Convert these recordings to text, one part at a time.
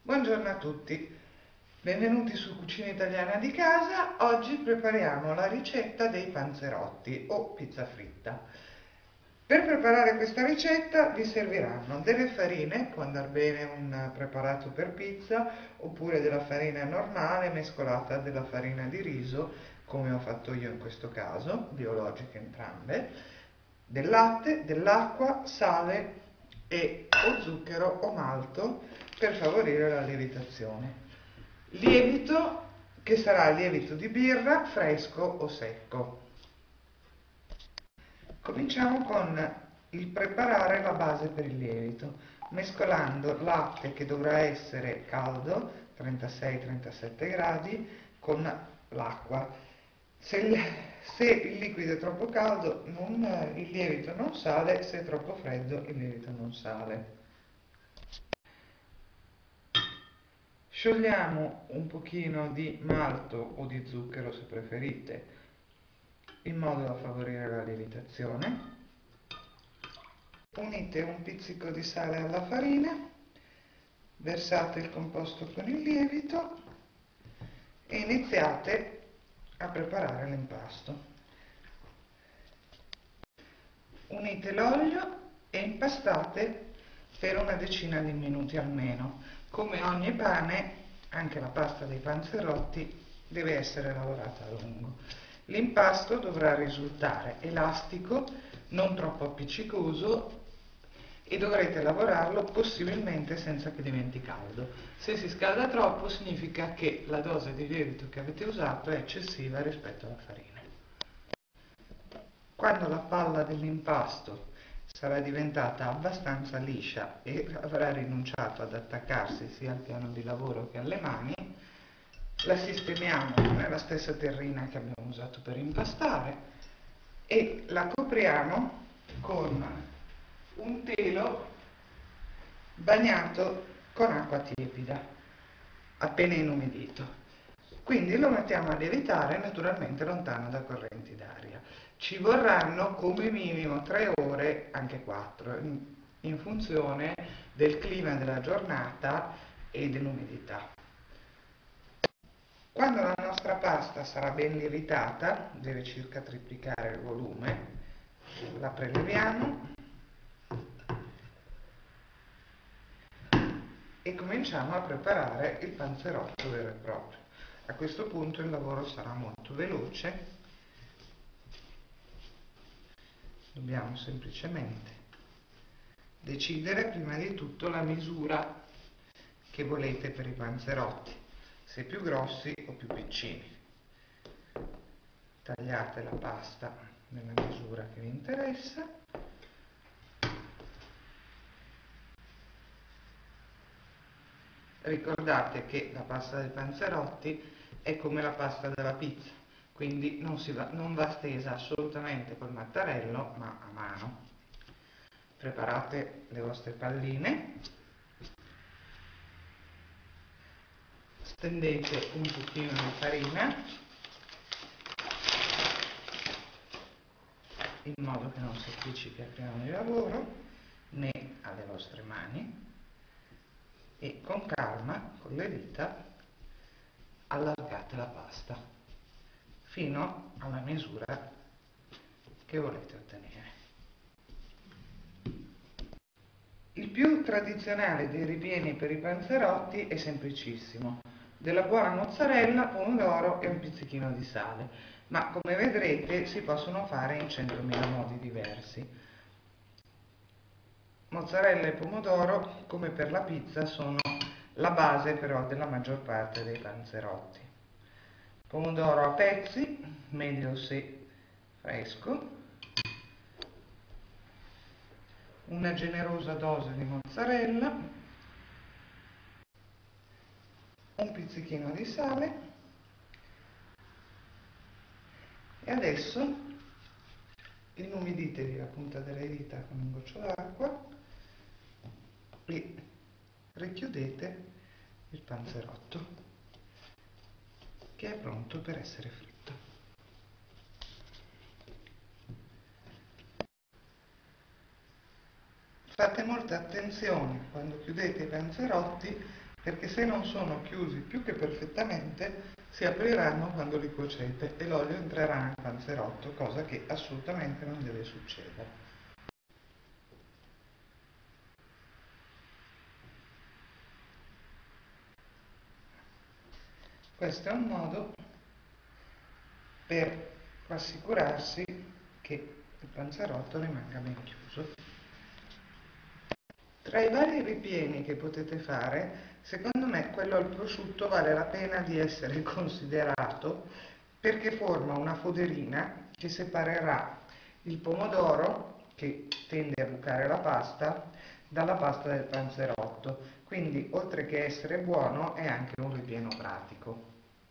Buongiorno a tutti, benvenuti su Cucina Italiana di Casa. Oggi prepariamo la ricetta dei panzerotti o pizza fritta. Per preparare questa ricetta vi serviranno delle farine, può andare bene un preparato per pizza, oppure della farina normale mescolata della farina di riso, come ho fatto io in questo caso, biologiche entrambe, del latte, dell'acqua, sale e o zucchero o malto per favorire la lievitazione. Lievito che sarà lievito di birra, fresco o secco. Cominciamo con il preparare la base per il lievito, mescolando latte che dovrà essere caldo, 36-37 gradi, con l'acqua. Se il liquido è troppo caldo, il lievito non sale, se è troppo freddo, il lievito non sale. Sciogliamo un pochino di malto o di zucchero se preferite, in modo da favorire la lievitazione. Unite un pizzico di sale alla farina, versate il composto con il lievito e iniziate a preparare l'impasto. Unite l'olio e impastate per una decina di minuti almeno. Come ogni pane, anche la pasta dei panzerotti deve essere lavorata a lungo. L'impasto dovrà risultare elastico, non troppo appiccicoso, e dovrete lavorarlo possibilmente senza che diventi caldo. Se si scalda troppo significa che la dose di lievito che avete usato è eccessiva rispetto alla farina. Quando la palla dell'impasto sarà diventata abbastanza liscia e avrà rinunciato ad attaccarsi sia al piano di lavoro che alle mani, la sistemiamo nella stessa terrina che abbiamo usato per impastare e la copriamo con un telo bagnato con acqua tiepida, appena inumidito. Quindi lo mettiamo a lievitare naturalmente lontano da correnti d'aria. Ci vorranno come minimo 3 ore, anche 4, in funzione del clima della giornata e dell'umidità. Quando la nostra pasta sarà ben lievitata, deve circa triplicare il volume, la preleviamo e cominciamo a preparare il panzerotto vero e proprio. A questo punto il lavoro sarà molto veloce, dobbiamo semplicemente decidere prima di tutto la misura che volete per i panzerotti, se più grossi o più piccini. Tagliate la pasta nella misura che vi interessa. Ricordate che la pasta dei panzerotti è come la pasta della pizza, quindi non va stesa assolutamente col mattarello, ma a mano. Preparate le vostre palline, stendete un pochino di farina in modo che non si appiccichi al piano di lavoro né alle vostre mani e con calma, con le dita, allargate la pasta fino alla misura che volete ottenere. Il più tradizionale dei ripieni per i panzerotti è semplicissimo: della buona mozzarella, pomodoro e un pizzichino di sale, ma come vedrete si possono fare in 100.000 modi diversi. Mozzarella e pomodoro, come per la pizza, sono la base però della maggior parte dei panzerotti. Pomodoro a pezzi, meglio se fresco, una generosa dose di mozzarella, un pizzichino di sale e adesso inumiditevi la punta delle dita con un goccio d'acqua e richiudete il panzerotto che è pronto per essere fritto. Fate molta attenzione quando chiudete i panzerotti perché se non sono chiusi più che perfettamente si apriranno quando li cuocete e l'olio entrerà nel panzerotto, cosa che assolutamente non deve succedere. Questo è un modo per assicurarsi che il panzerotto rimanga ben chiuso. Tra i vari ripieni che potete fare, secondo me quello al prosciutto vale la pena di essere considerato perché forma una foderina che separerà il pomodoro, che tende a bucare la pasta, dalla pasta del panzerotto. Quindi, oltre che essere buono, è anche un ripieno pratico.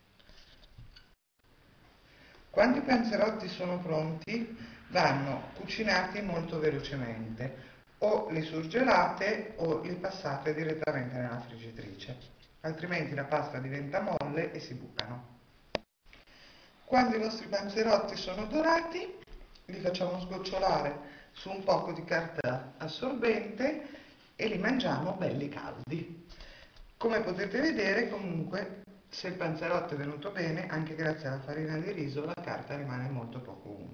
Quando i panzerotti sono pronti, vanno cucinati molto velocemente. O li surgelate o li passate direttamente nella friggitrice, altrimenti la pasta diventa molle e si bucano. Quando i nostri panzerotti sono dorati, li facciamo sgocciolare su un poco di carta assorbente e li mangiamo belli caldi. Come potete vedere, comunque, se il panzerotto è venuto bene, anche grazie alla farina di riso, la carta rimane molto poco umida.